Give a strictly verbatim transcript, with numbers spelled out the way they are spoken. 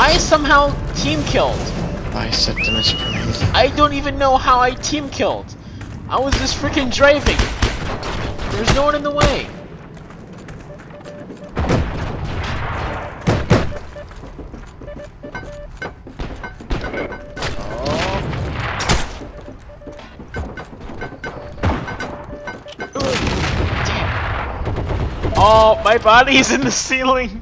I somehow team killed. By Septimus Prime. I don't even know how I team killed. I was just freaking driving. There's no one in the way. Oh, my body's in the ceiling.